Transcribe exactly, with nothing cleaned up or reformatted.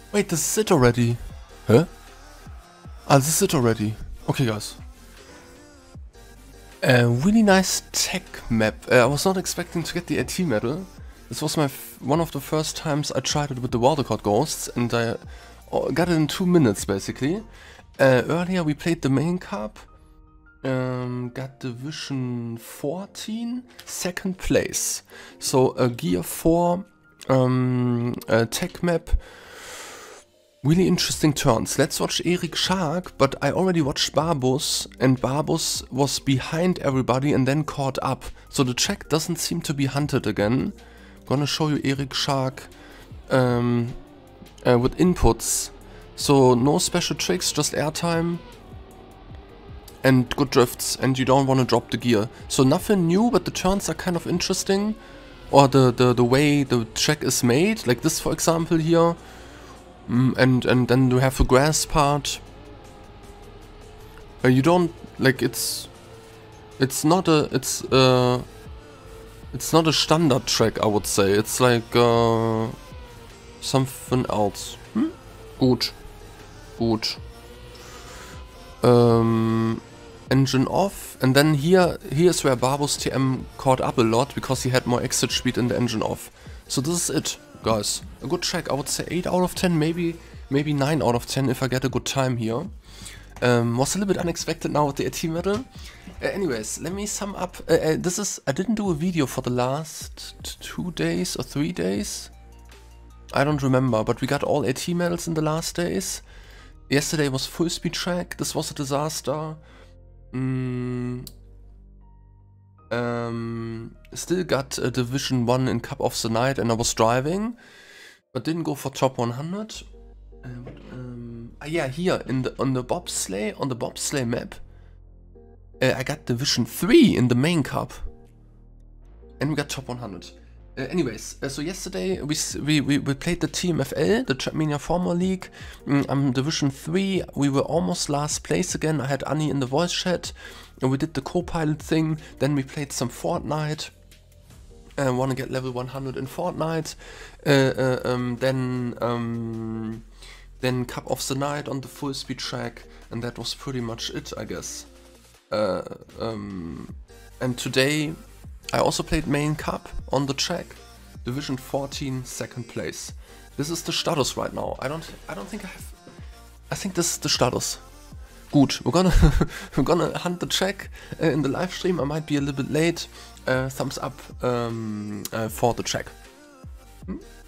Wait, this is it already. Huh? Ah, this is it already. Okay, guys. A really nice tech map. Uh, I was not expecting to get the AT medal. This was my f one of the first times I tried it with the Wildcard Ghosts, and I uh, got it in two minutes basically. Uh, earlier we played the main cup, um, got division fourteen, second place. So a gear four um, a tech map. Really interesting turns. Let's watch Eric Shark, but I already watched Barbus, and Barbus was behind everybody and then caught up. So the track doesn't seem to be hunted again. I'm gonna show you Eric Shark um, uh, with inputs. So no special tricks, just airtime and good drifts, and you don't want to drop the gear. So nothing new, but the turns are kind of interesting. Or the, the, the way the track is made, like this for example here. Mm, and and then you have the grass part. Uh, you don't like it's it's not a it's uh it's not a standard track, I would say. It's like uh, something else. Hm? Gut, gut. Um, engine off, and then here here's where Barbus T M caught up a lot because he had more exit speed in the engine off. So this is it. Guys, a good track. I would say eight out of ten, maybe maybe nine out of ten if I get a good time here. Um, was a little bit unexpected now with the AT medal. Uh, anyways, let me sum up. Uh, uh, this is, I didn't do a video for the last two days or three days. I don't remember, but we got all AT medals in the last days. Yesterday was full speed track. This was a disaster. Mm. Um, still got a Division one in Cup of the Night, and I was driving, but didn't go for top one hundred. Uh, but, um, ah, yeah, here in the on the bobsleigh on the bobsleigh map, uh, I got Division three in the main cup, and we got top one hundred. Uh, anyways, uh, so yesterday we, we we we played the T M F L, the Trackmania Former League. Mm, I'm Division three. We were almost last place again. I had Annie in the voice chat. And we did the co-pilot thing, then we played some Fortnite. I uh, want to get level one hundred in Fortnite. Uh, uh, um, then, um, then Cup of the Night on the full speed track, and that was pretty much it, I guess. Uh, um, and today I also played main cup on the track, Division fourteen, second place. This is the status right now. I don't, I don't think I have. I think this is the status. Gut, we're gonna we're gonna hunt the track uh, in the live stream. I might be a little bit late. Uh, thumbs up um, uh, for the track. Hm?